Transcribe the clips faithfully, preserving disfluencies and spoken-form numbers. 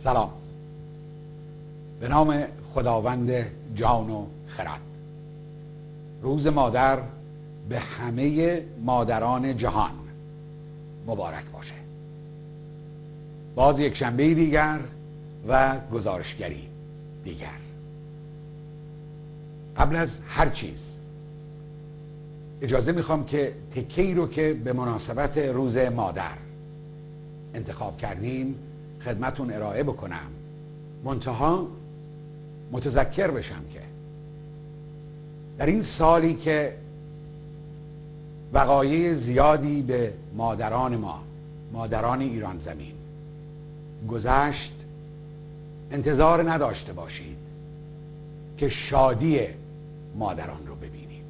سلام. به نام خداوند جان و خرد. روز مادر به همه مادران جهان مبارک باشه. باز یک شنبه دیگر و گزارشگری دیگر. قبل از هر چیز اجازه میخوام که تکه‌ای رو که به مناسبت روز مادر انتخاب کردیم خدمتون ارائه بکنم، منتها متذکر بشم که در این سالی که وقایع زیادی به مادران ما، مادران ایران زمین گذشت، انتظار نداشته باشید که شادی مادران رو ببینید.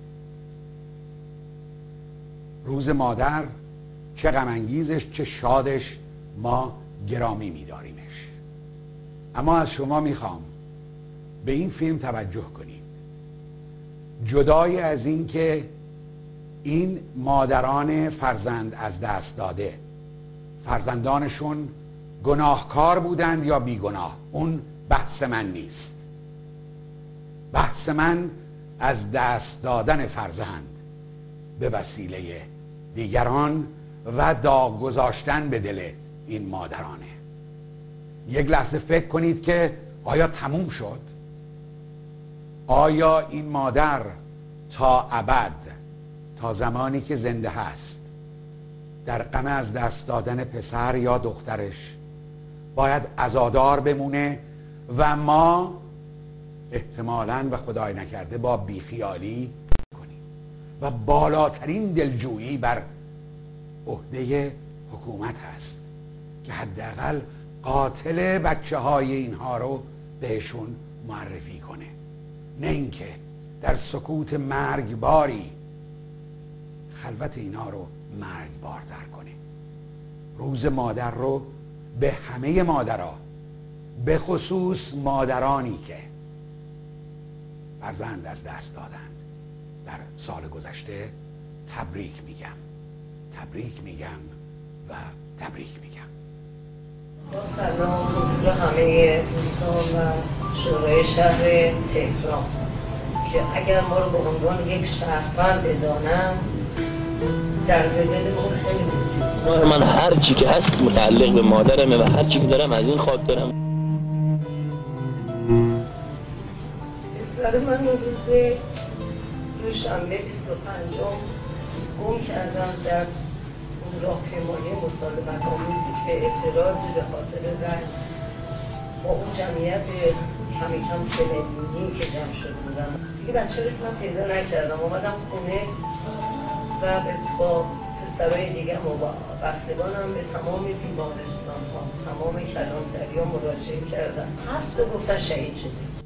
روز مادر چه غم انگیزش چه شادش ما گرامی می‌داریمش. اما از شما میخوام به این فیلم توجه کنید. جدای از این که این مادران فرزند از دست داده فرزندانشون گناهکار بودند یا بیگناه، اون بحث من نیست. بحث من از دست دادن فرزند به وسیله دیگران و داغ گذاشتن به دل این مادرانه. یک لحظه فکر کنید که آیا تموم شد؟ آیا این مادر تا ابد، تا زمانی که زنده هست، در غم از دست دادن پسر یا دخترش باید عزادار بمونه و ما احتمالاً و خدای نکرده با بیخیالی کنیم و بالاترین دلجویی بر عهده حکومت هست که حداقل قاتل بچه های اینها رو بهشون معرفی کنه، نه اینکه در سکوت مرگباری خلوت اینها رو مرگبارتر کنه. روز مادر رو به همه مادرها، به خصوص مادرانی که فرزند از دست دادند در سال گذشته، تبریک میگم تبریک میگم و تبریک میگم. با سلام حضور همه دوستان و شورای شهر تهران که اگر ما رو به عنوان یک شهروند بدانند، در دل ما خیلی بود. من هر چی که هست متعلق به مادرمه و هر چی که دارم از این خاک دارم. پسر من روز دوشنبه بیست و پنجم گم کردم در راهپیمایی مصالحت آمیزی که اعتراضی به خاطر رنگ با اون جمعیت کمی کم سه میلیونی که جمع شده بودم. دیگه بچه رو من پیدا نکردم. اومدم خونه و با پسرهای دیگه و با بستگانم به تمام بیمارستان ها، تمام کلانتری ها مراجعه کردم. هفت تا گفتن شهید شده.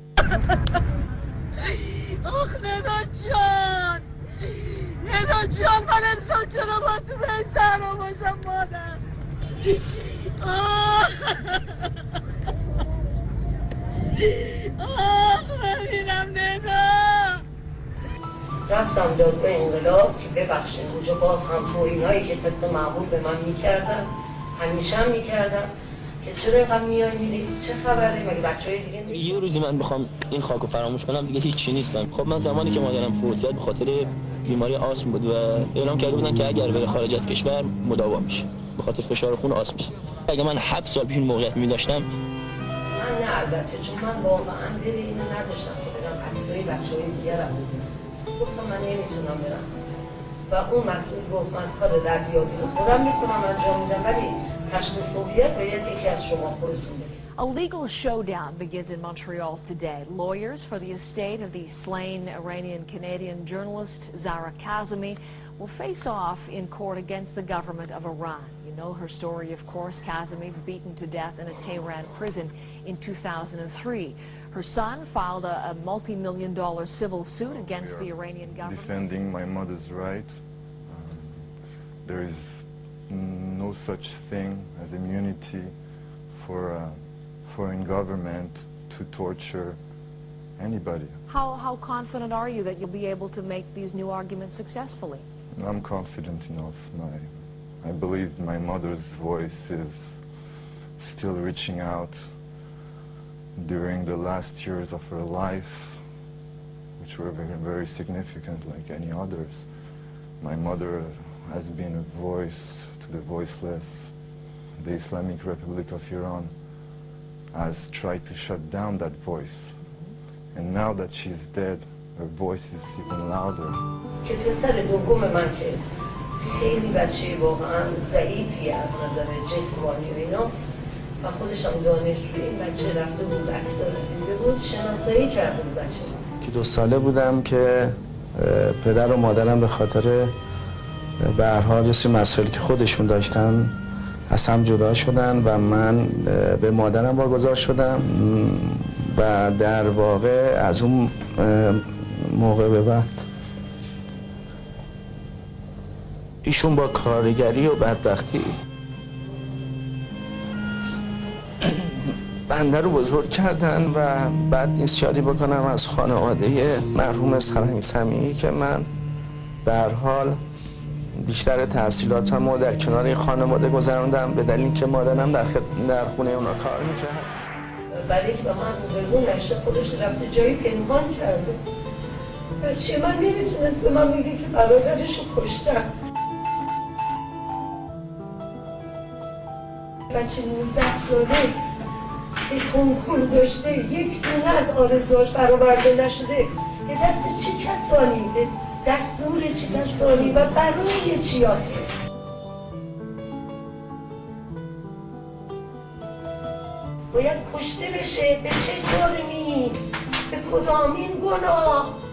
آخ ندا جان، ندا جان، من انسان چرا با تو به سهرا باشم مادر؟ آخ آخ ببینم ندا. رفتم دادگاه انقلاب که ببخشید اونجا باز هم توهینایی که طبق معمول به من میکردن، همیشه هم میکردن که چرا اینقدر میای میری، چه خبره، مگه بچهای دیگه نیست؟ یه روزی من بخوام این خاکو فراموش کنم دیگه هیچ چی نیستم. خب من زمانی که مادرم فوت کرد به خاطر بیماری آسم بود و اعلام کرده بودن که اگر بره خارج از کشور مداوا میشه به خاطر فشار خون آسم میشه. اگه من هفت سال پیش این موقعیت می‌داشتم، من نه البته، چون من واقعا دل اینو نداشتم که برم عکسای بچهای دیگه رو ببینم. گفتم من نمیتونم برم و اون مسئول گفت من کار ردیابی رو خودم میکنم انجام میدم، ولی تشخیص باید یکی از شما خودتون بدید. A legal showdown begins in Montreal today. Lawyers for the estate of the slain Iranian-Canadian journalist Zahra Kazemi will face off in court against the government of Iran. You know her story, of course. Kazemi beaten to death in a Tehran prison in two thousand three. Her son filed a, a multi-million dollar civil suit against the Iranian government. Defending my mother's right. Um, there is no such thing as immunity for a foreign government to torture anybody. How, how confident are you that you'll be able to make these new arguments successfully? I'm confident enough. My, I believe my mother's voice is still reaching out during the last years of her life, which were very, very significant like any others. My mother has been a voice to the voiceless. The Islamic Republic of Iran has tried to shut down that voice. And now that she's dead, her voice is even louder. که پسر دوم من که خیلی بچه واقعا ضعیفی از نظر جسمانی و اینا و خودش هم دانشجوی، این بچه رفته بود عکس‌ها رو دیده بود، شناسایی کرده بود بچه. که دو ساله بودم که پدر و مادرم به خاطر به هر حال یه سری مسائلی که خودشون داشتن از هم جدا شدن و من به مادرم واگذار شدم و در واقع از اون موقع به بعد ایشون با کارگری و بدبختی بنده رو بزرگ کردن و بعد نیست شادی بکنم از خانواده مرحوم سرهنگ سمیعی که من به هر حال بیشتر تحصیلاتم در کنار خانواده گذروندم به دلیل که مادرم در, خد... در خونه اونا کار میکرد. برای که به من بگو نشته خودش رفته جایی پنهان کرده. بچه من نمیتونست به من میگه که برادرشو کشتن. بچه نوزده ساله که کنکور داشته یک دونه از آرزوهاش برآورده نشده، به دست چه کسانی، به دستور چه کسانی و برای چی آخه؟ باید کشته بشه. به چه جرمی؟ به کدامین گناه؟